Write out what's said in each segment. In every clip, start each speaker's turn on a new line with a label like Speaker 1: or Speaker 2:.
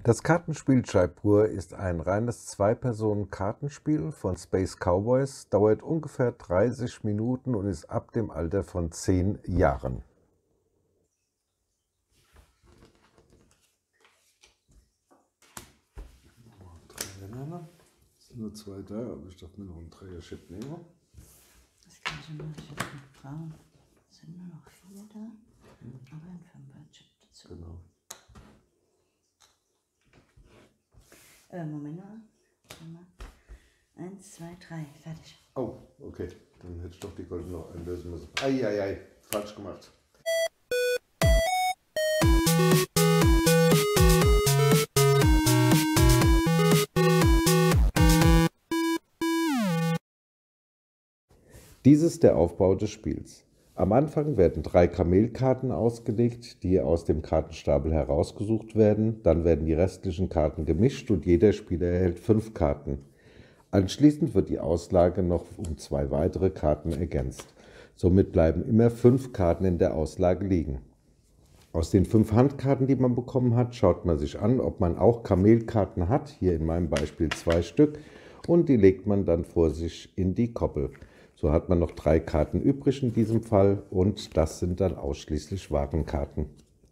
Speaker 1: Das Kartenspiel Jaipur ist ein reines Zwei-Personen-Kartenspiel von Space Cowboys, dauert ungefähr 30 Minuten und ist ab dem Alter von 10 Jahren.
Speaker 2: Es sind nur 2 da, aber ich darf mir noch einen Dreier-Chip nehmen.
Speaker 3: Das kann ich immer nicht braun. Es sind nur noch 4 da, aber ein 5er-Chip dazu.
Speaker 2: Genau.
Speaker 3: Moment mal. 1, 2, 3, fertig.
Speaker 2: Oh, okay. Dann hätte ich doch die goldene noch einlösen müssen. Eieiei, falsch gemacht.
Speaker 1: Dies ist der Aufbau des Spiels. Am Anfang werden 3 Kamelkarten ausgelegt, die aus dem Kartenstapel herausgesucht werden. Dann werden die restlichen Karten gemischt und jeder Spieler erhält 5 Karten. Anschließend wird die Auslage noch um 2 weitere Karten ergänzt. Somit bleiben immer 5 Karten in der Auslage liegen. Aus den 5 Handkarten, die man bekommen hat, schaut man sich an, ob man auch Kamelkarten hat. Hier in meinem Beispiel 2 Stück. Und die legt man dann vor sich in die Koppel. So hat man noch 3 Karten übrig in diesem Fall und das sind dann ausschließlich Warenkarten.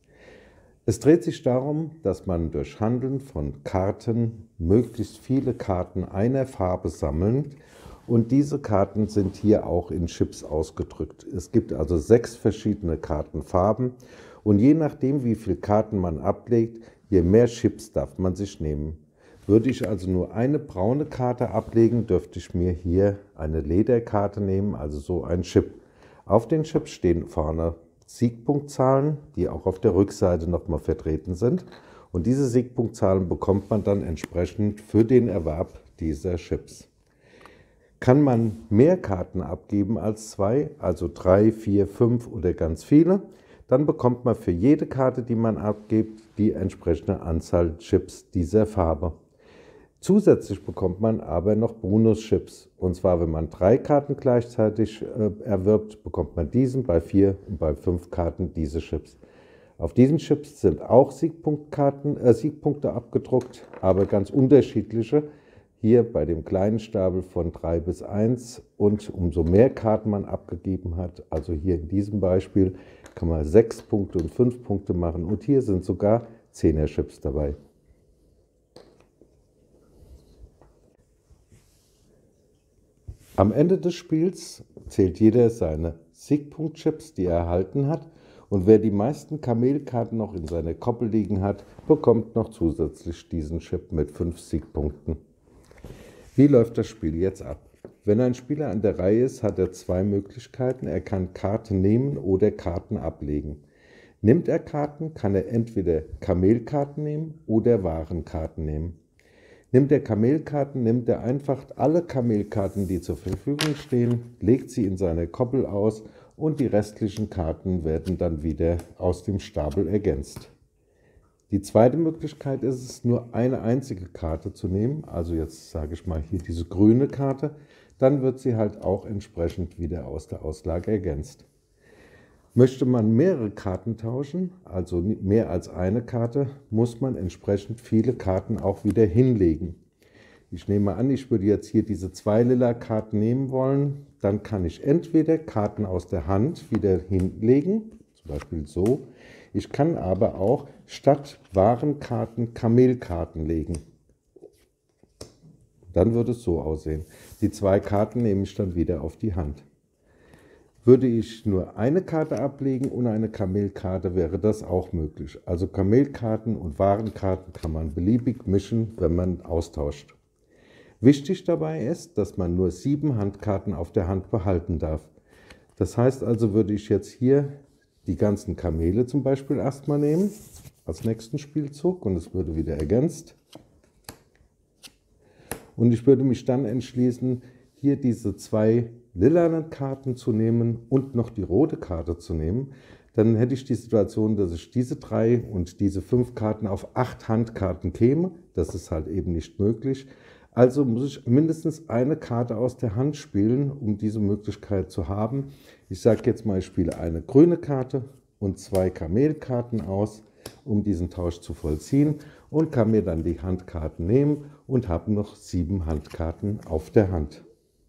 Speaker 1: Es dreht sich darum, dass man durch Handeln von Karten möglichst viele Karten einer Farbe sammelt und diese Karten sind hier auch in Chips ausgedrückt. Es gibt also 6 verschiedene Kartenfarben und je nachdem, wie viele Karten man ablegt, je mehr Chips darf man sich nehmen. Würde ich also nur eine braune Karte ablegen, dürfte ich mir hier eine Lederkarte nehmen, also so ein Chip. Auf den Chips stehen vorne Siegpunktzahlen, die auch auf der Rückseite nochmal vertreten sind. Und diese Siegpunktzahlen bekommt man dann entsprechend für den Erwerb dieser Chips. Kann man mehr Karten abgeben als 2, also 3, 4, 5 oder ganz viele, dann bekommt man für jede Karte, die man abgibt, die entsprechende Anzahl Chips dieser Farbe. Zusätzlich bekommt man aber noch Bonus-Chips. Und zwar, wenn man 3 Karten gleichzeitig erwirbt, bekommt man diesen, bei 4 und bei 5 Karten diese Chips. Auf diesen Chips sind auch Siegpunkte abgedruckt, aber ganz unterschiedliche. Hier bei dem kleinen Stapel von 3 bis 1 und umso mehr Karten man abgegeben hat, also hier in diesem Beispiel, kann man 6 Punkte und 5 Punkte machen und hier sind sogar 10er-Chips dabei. Am Ende des Spiels zählt jeder seine Siegpunkt-Chips, die er erhalten hat, und wer die meisten Kamelkarten noch in seiner Koppel liegen hat, bekommt noch zusätzlich diesen Chip mit 5 Siegpunkten. Wie läuft das Spiel jetzt ab? Wenn ein Spieler an der Reihe ist, hat er 2 Möglichkeiten. Er kann Karten nehmen oder Karten ablegen. Nimmt er Karten, kann er entweder Kamelkarten nehmen oder Warenkarten nehmen. Nimmt er Kamelkarten, nimmt er einfach alle Kamelkarten, die zur Verfügung stehen, legt sie in seine Koppel aus und die restlichen Karten werden dann wieder aus dem Stapel ergänzt. Die zweite Möglichkeit ist es, nur eine einzige Karte zu nehmen, also jetzt sage ich mal hier diese grüne Karte, dann wird sie halt auch entsprechend wieder aus der Auslage ergänzt. Möchte man mehrere Karten tauschen, also mehr als eine Karte, muss man entsprechend viele Karten auch wieder hinlegen. Ich nehme an, ich würde jetzt hier diese 2 lila Karten nehmen wollen, dann kann ich entweder Karten aus der Hand wieder hinlegen, zum Beispiel so. Ich kann aber auch statt Warenkarten Kamelkarten legen. Dann würde es so aussehen. Die 2 Karten nehme ich dann wieder auf die Hand. Würde ich nur eine Karte ablegen und eine Kamelkarte, wäre das auch möglich. Also Kamelkarten und Warenkarten kann man beliebig mischen, wenn man austauscht. Wichtig dabei ist, dass man nur 7 Handkarten auf der Hand behalten darf. Das heißt also, würde ich jetzt hier die ganzen Kamele zum Beispiel erstmal nehmen, als nächsten Spielzug, und es würde wieder ergänzt. Und ich würde mich dann entschließen, hier diese 2 lilanen Karten zu nehmen und noch die rote Karte zu nehmen. Dann hätte ich die Situation, dass ich diese 3 und diese 5 Karten auf 8 Handkarten käme. Das ist halt eben nicht möglich. Also muss ich mindestens eine Karte aus der Hand spielen, um diese Möglichkeit zu haben. Ich sage jetzt mal, ich spiele eine grüne Karte und 2 Kamelkarten aus. um diesen Tausch zu vollziehen und kann mir dann die Handkarten nehmen und habe noch 7 Handkarten auf der Hand.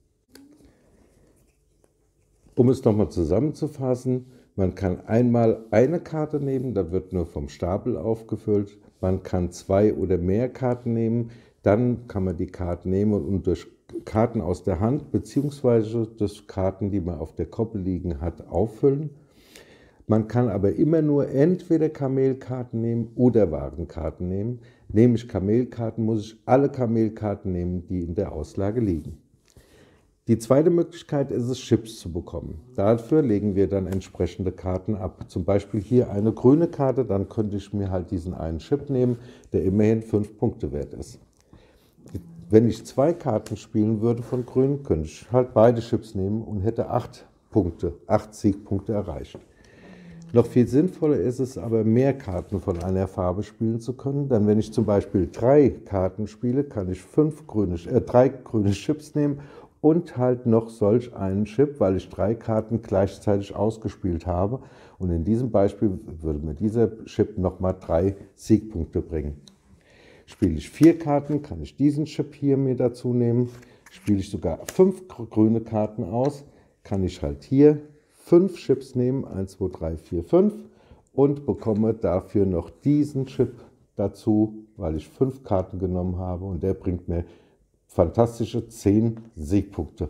Speaker 1: Um es nochmal zusammenzufassen, man kann einmal eine Karte nehmen, da wird nur vom Stapel aufgefüllt. Man kann 2 oder mehr Karten nehmen, dann kann man die Karten nehmen und durch Karten aus der Hand bzw. durch Karten, die man auf der Koppel liegen hat, auffüllen. Man kann aber immer nur entweder Kamelkarten nehmen oder Warenkarten nehmen. Nehme ich Kamelkarten, muss ich alle Kamelkarten nehmen, die in der Auslage liegen. Die zweite Möglichkeit ist es, Chips zu bekommen. Dafür legen wir dann entsprechende Karten ab. Zum Beispiel hier eine grüne Karte, dann könnte ich mir halt diesen einen Chip nehmen, der immerhin 5 Punkte wert ist. Wenn ich 2 Karten spielen würde von grün, könnte ich halt beide Chips nehmen und hätte 8 Siegpunkte erreicht. Noch viel sinnvoller ist es aber, mehr Karten von einer Farbe spielen zu können. Denn wenn ich zum Beispiel 3 Karten spiele, kann ich 3 grüne Chips nehmen und halt noch solch einen Chip, weil ich 3 Karten gleichzeitig ausgespielt habe. Und in diesem Beispiel würde mir dieser Chip nochmal 3 Siegpunkte bringen. Spiele ich 4 Karten, kann ich diesen Chip hier mir dazu nehmen. Spiele ich sogar 5 grüne Karten aus, kann ich halt hier 5 Chips nehmen, 1, 2, 3, 4, 5 und bekomme dafür noch diesen Chip dazu, weil ich 5 Karten genommen habe und der bringt mir fantastische 10 Siegpunkte.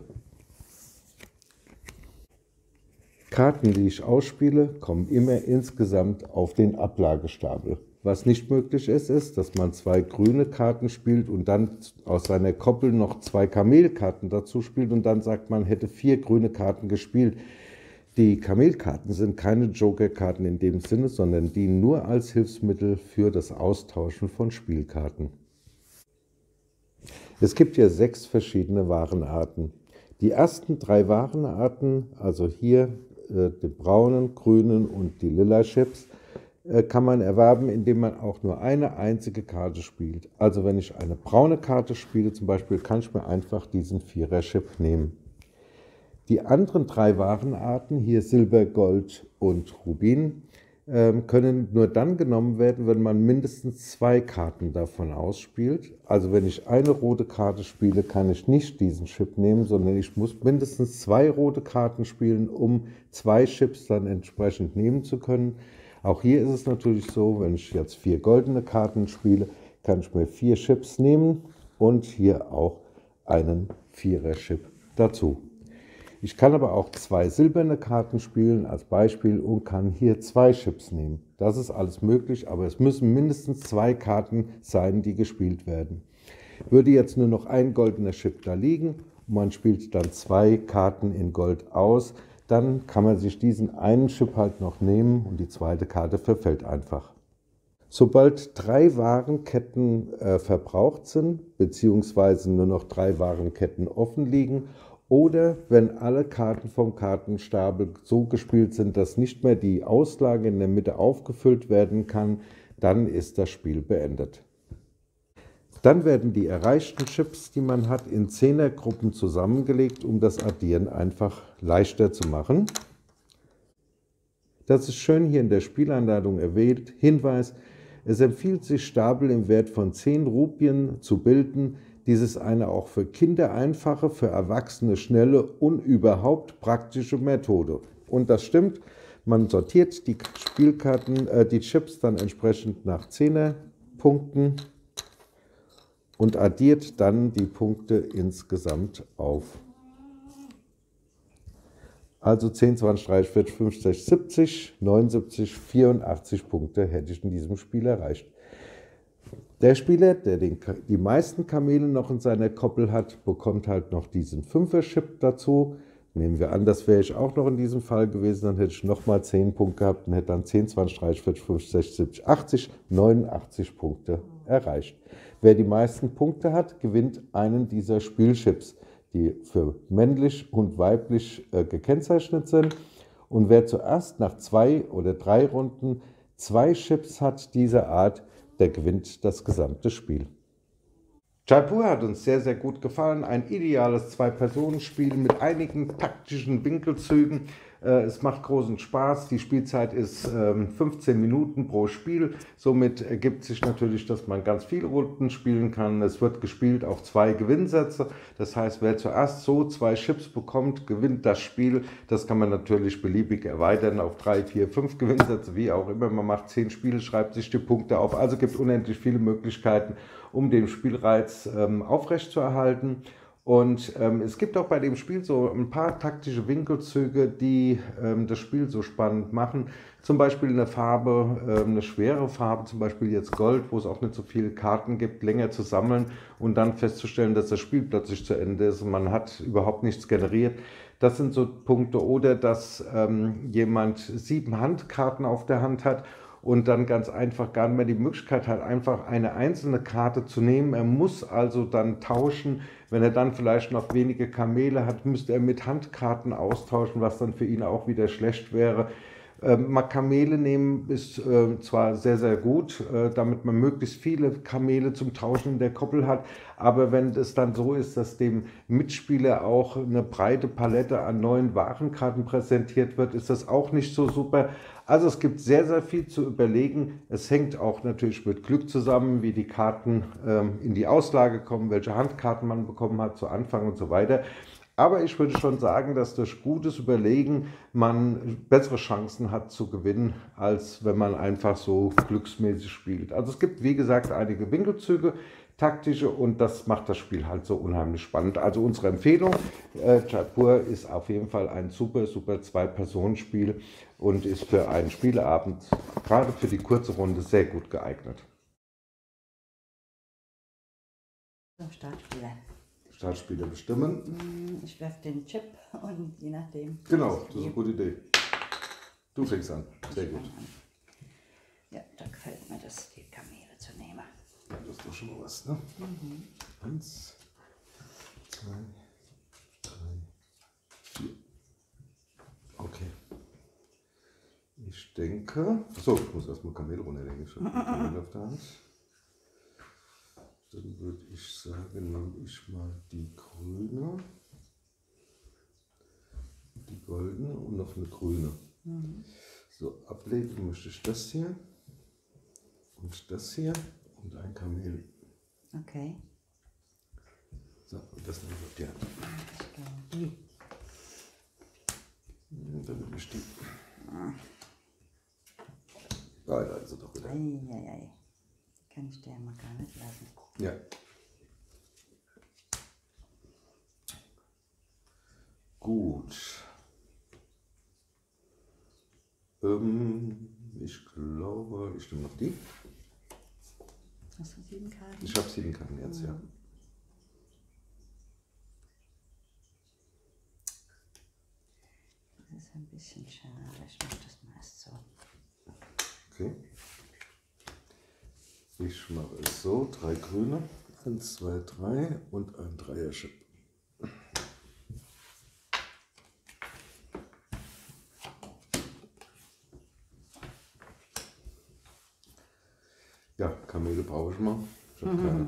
Speaker 1: Karten, die ich ausspiele, kommen immer insgesamt auf den Ablagestapel. Was nicht möglich ist, ist, dass man 2 grüne Karten spielt und dann aus seiner Koppel noch 2 Kamelkarten dazu spielt und dann sagt man, hätte 4 grüne Karten gespielt. Die Kamelkarten sind keine Jokerkarten in dem Sinne, sondern dienen nur als Hilfsmittel für das Austauschen von Spielkarten. Es gibt ja 6 verschiedene Warenarten. Die ersten 3 Warenarten, also hier die braunen, grünen und die lila Chips, kann man erwerben, indem man auch nur eine einzige Karte spielt. Also wenn ich eine braune Karte spiele zum Beispiel, kann ich mir einfach diesen 4er Chip nehmen. Die anderen 3 Warenarten, hier Silber, Gold und Rubin, können nur dann genommen werden, wenn man mindestens 2 Karten davon ausspielt. Also wenn ich eine rote Karte spiele, kann ich nicht diesen Chip nehmen, sondern ich muss mindestens 2 rote Karten spielen, um 2 Chips dann entsprechend nehmen zu können. Auch hier ist es natürlich so, wenn ich jetzt 4 goldene Karten spiele, kann ich mir 4 Chips nehmen und hier auch einen 4er Chip dazu. Ich kann aber auch 2 silberne Karten spielen als Beispiel und kann hier 2 Chips nehmen. Das ist alles möglich, aber es müssen mindestens 2 Karten sein, die gespielt werden. Würde jetzt nur noch ein goldener Chip da liegen und man spielt dann 2 Karten in Gold aus, dann kann man sich diesen einen Chip halt noch nehmen und die zweite Karte verfällt einfach. Sobald 3 Warenketten verbraucht sind, beziehungsweise nur noch 3 Warenketten offen liegen, oder wenn alle Karten vom Kartenstapel so gespielt sind, dass nicht mehr die Auslage in der Mitte aufgefüllt werden kann, dann ist das Spiel beendet. Dann werden die erreichten Chips, die man hat, in 10er-Gruppen zusammengelegt, um das Addieren einfach leichter zu machen. Das ist schön hier in der Spielanleitung erwähnt. Hinweis: Es empfiehlt sich, Stapel im Wert von 10 Rupien zu bilden. Dies ist eine auch für Kinder einfache, für Erwachsene schnelle und überhaupt praktische Methode. Und das stimmt, man sortiert die Spielkarten, die Chips dann entsprechend nach 10er Punkten und addiert dann die Punkte insgesamt auf. Also 10, 20, 30, 40, 50, 70, 79, 84 Punkte hätte ich in diesem Spiel erreicht. Der Spieler, der die meisten Kamele noch in seiner Koppel hat, bekommt halt noch diesen 5er-Chip dazu. Nehmen wir an, das wäre ich auch noch in diesem Fall gewesen, dann hätte ich nochmal 10 Punkte gehabt und hätte dann 10, 20, 30, 40, 50, 60, 70, 80, 89 Punkte erreicht. Wer die meisten Punkte hat, gewinnt einen dieser Spielchips, die für männlich und weiblich gekennzeichnet sind. Und wer zuerst nach 2 oder 3 Runden 2 Chips hat dieser Art, der gewinnt das gesamte Spiel. Jaipur hat uns sehr, sehr gut gefallen. Ein ideales 2-Personen-Spiel mit einigen taktischen Winkelzügen. Es macht großen Spaß. Die Spielzeit ist 15 Minuten pro Spiel. Somit ergibt sich natürlich, dass man ganz viele Runden spielen kann. Es wird gespielt auf 2 Gewinnsätze. Das heißt, wer zuerst so 2 Chips bekommt, gewinnt das Spiel. Das kann man natürlich beliebig erweitern auf 3, 4, 5 Gewinnsätze, wie auch immer. Man macht 10 Spiele, schreibt sich die Punkte auf. Also gibt unendlich viele Möglichkeiten, um den Spielreiz aufrechtzuerhalten. Und es gibt auch bei dem Spiel so ein paar taktische Winkelzüge, die das Spiel so spannend machen. Zum Beispiel eine Farbe, eine schwere Farbe, zum Beispiel jetzt Gold, wo es auch nicht so viele Karten gibt, länger zu sammeln und dann festzustellen, dass das Spiel plötzlich zu Ende ist und man hat überhaupt nichts generiert. Das sind so Punkte. Oder dass jemand 7 Handkarten auf der Hand hat und dann ganz einfach gar nicht mehr die Möglichkeit hat, einfach eine einzelne Karte zu nehmen. Er muss also dann tauschen. Wenn er dann vielleicht noch wenige Kamele hat, müsste er mit Handkarten austauschen, was dann für ihn auch wieder schlecht wäre. Mal Kamele nehmen ist zwar sehr, sehr gut, damit man möglichst viele Kamele zum Tauschen in der Koppel hat, aber wenn es dann so ist, dass dem Mitspieler auch eine breite Palette an neuen Warenkarten präsentiert wird, ist das auch nicht so super. Also es gibt sehr, sehr viel zu überlegen. Es hängt auch natürlich mit Glück zusammen, wie die Karten in die Auslage kommen, welche Handkarten man bekommen hat zu Anfang und so weiter. Aber ich würde schon sagen, dass durch gutes Überlegen man bessere Chancen hat zu gewinnen, als wenn man einfach so glücksmäßig spielt. Also es gibt, wie gesagt, einige Winkelzüge, taktische, und das macht das Spiel halt so unheimlich spannend. Also unsere Empfehlung, Jaipur ist auf jeden Fall ein super, super 2-Personen-Spiel und ist für einen Spieleabend, gerade für die kurze Runde, sehr gut geeignet.
Speaker 3: So, Startspieler.
Speaker 1: Startspieler bestimmen.
Speaker 3: Ich werfe den Chip und je nachdem.
Speaker 1: Genau, das ist eine gute Idee. Du fängst an. Sehr gut.
Speaker 3: Ja, da gefällt mir das, die Kamele zu nehmen.
Speaker 1: Ja, das ist doch schon mal was, ne? 1, 2, 3, 4. Okay. Ich denke. Achso, ich muss erstmal Kamel runterlegen. Ich habe Kamel auf der Hand. Dann würde ich sagen, nehme ich mal die grüne, die goldene und noch eine grüne. So, ablegen möchte ich das hier und das hier und ein Kamel.
Speaker 3: Okay.
Speaker 1: So, und das nehme ich auf die Hand.
Speaker 3: Ich glaube, die.
Speaker 1: Dann nehme ich die. Ah, da ist sie doch wieder.
Speaker 3: Eieiei. Kann ich dir mal gar nicht lassen.
Speaker 1: Ja. Gut. Ich glaube, ich nehme noch die.
Speaker 3: Hast du 7 Karten?
Speaker 1: Ich habe 7 Karten jetzt, ja.
Speaker 3: Das ist ein bisschen schade. Ich mache das mal erst so.
Speaker 1: Okay. Ich mache es so, 3 grüne, 1, 2, 3 und ein Dreier-Chip. Ja, Kamele brauche ich mal. Ich habe keine.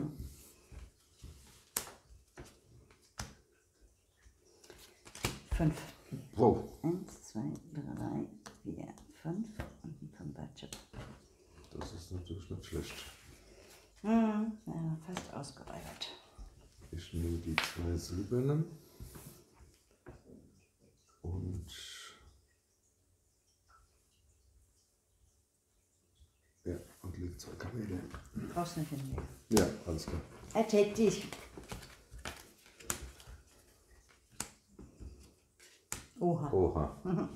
Speaker 3: Fünf.
Speaker 1: Wow.
Speaker 3: 1, 2, 3, 4, 5 und ein Fünfer-Chip.
Speaker 1: Das ist natürlich nicht schlecht.
Speaker 3: Ja, fast ausgeräumt.
Speaker 1: Ich nehme die 2 silbernen und ja, und lege 2 Kamele hin.
Speaker 3: Brauchst nicht hinlegen.
Speaker 1: Ja, alles klar.
Speaker 3: Er take dich. Oha.
Speaker 1: Oha.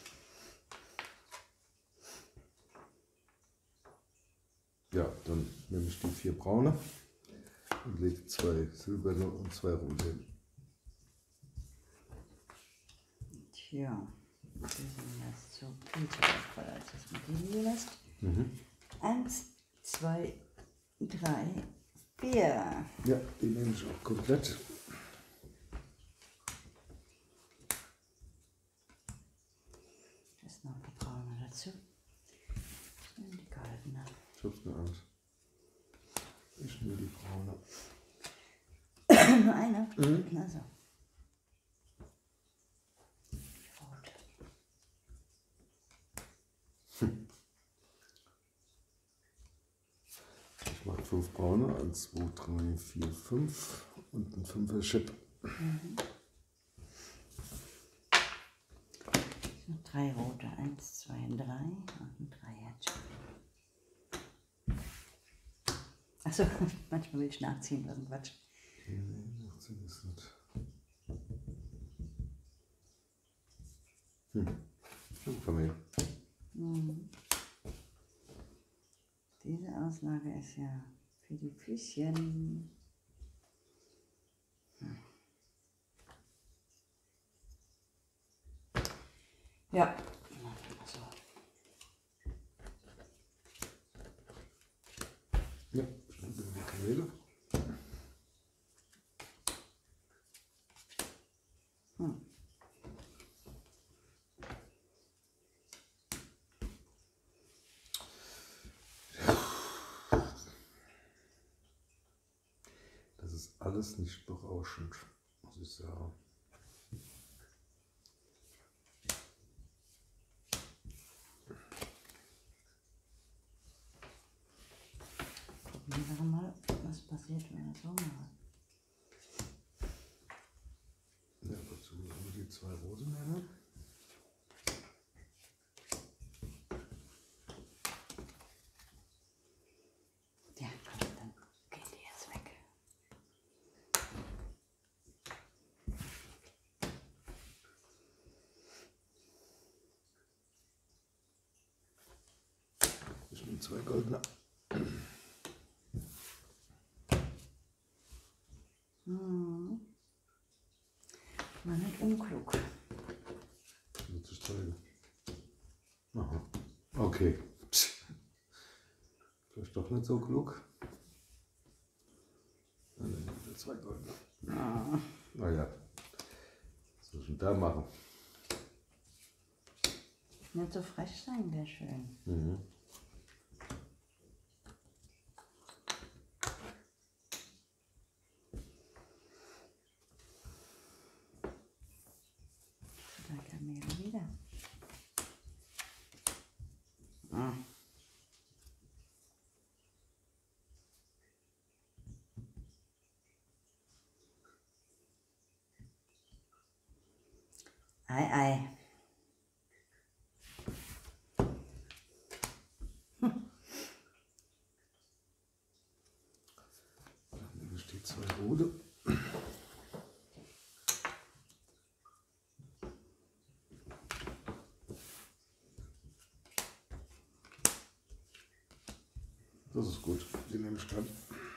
Speaker 1: Ja, dann nehme ich die 4 braune und lege 2 silberne und 2 rote hin.
Speaker 3: Tja, wir sind jetzt so viel zu wertvoll, als dass man die liegen lässt. 1, 2, 3, 4.
Speaker 1: Ja, die nehme ich auch komplett.
Speaker 3: Da ist noch die braune dazu. Und die goldene.
Speaker 1: Ich hab's mir Angst. Ich nehme die braune.
Speaker 3: Nur eine? Also. Rot.
Speaker 2: 5 braune. 1, 2, 3, 4, 5 und ein 5er Chip.
Speaker 3: Noch 3 rote. 1, 2, 3 und ein 3er Chip. Achso, manchmal will ich nachziehen, was ein Quatsch.
Speaker 2: Nee, 18 ist nicht. Familie.
Speaker 3: Diese Auslage ist ja für die Füßchen. Ja. Also,
Speaker 2: Ja, schnell die Kamele. Das ist alles nicht berauschend, muss ich sagen.
Speaker 3: probieren wir mal, was passiert, wenn wir das so machen.
Speaker 2: Ja, dazu müssen wir die 2 Rosen nehmen.
Speaker 3: Ja, komm, dann geht die jetzt weg.
Speaker 2: Ich nehme 2 goldene.
Speaker 3: War nicht unklug.
Speaker 2: Wird sich zeigen. Aha. Okay. Vielleicht doch nicht so klug. Dann nehmen wir wieder 2 goldene. Naja. Was soll ich denn da machen?
Speaker 3: Nicht so frech sein, wäre schön. Da Kamele wieder. Ei, ei.
Speaker 2: Dann nehme ich die 2 rote. Das ist gut, die nehme ich dann.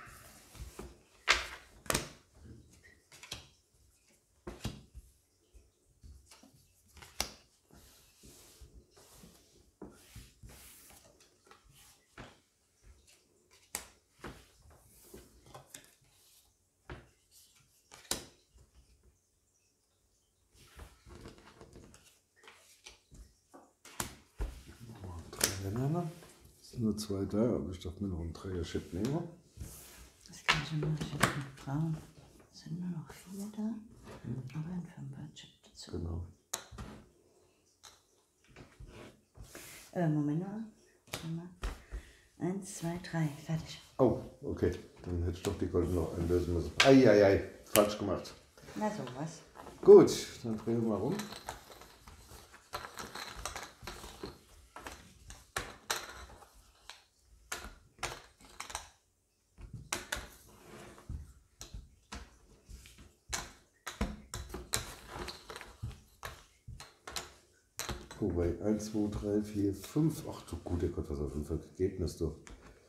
Speaker 2: Es sind nur 2 da, aber ich darf mir noch einen 3er Chip nehmen.
Speaker 3: Das gleiche mache ich jetzt mit Braun. Es sind nur noch 4 da, aber ein 5er Chip dazu.
Speaker 2: Genau.
Speaker 3: Moment mal. 1, 2, 3, fertig.
Speaker 2: Oh, okay. Dann hätte ich doch die goldene noch einlösen müssen. Eieiei, falsch gemacht.
Speaker 3: Na sowas.
Speaker 2: Gut, dann drehen wir mal rum. Wobei, 1, 2, 3, 4, 5. Ach du guter Gott, was auf ein Ergebnis du.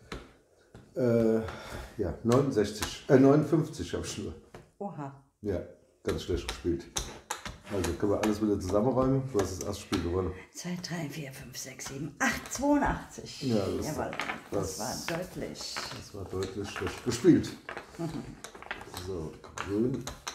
Speaker 2: Ja, 59 habe ich nur.
Speaker 3: Oha.
Speaker 2: Ja, ganz schlecht gespielt. Also können wir alles wieder zusammenräumen. Du hast das erste Spiel gewonnen.
Speaker 3: 2, 3, 4, 5, 6, 7, 8, 82.
Speaker 2: Ja, das-
Speaker 3: Jawohl, das
Speaker 2: das-
Speaker 3: war deutlich.
Speaker 2: Das war deutlich schlecht gespielt. So, grün.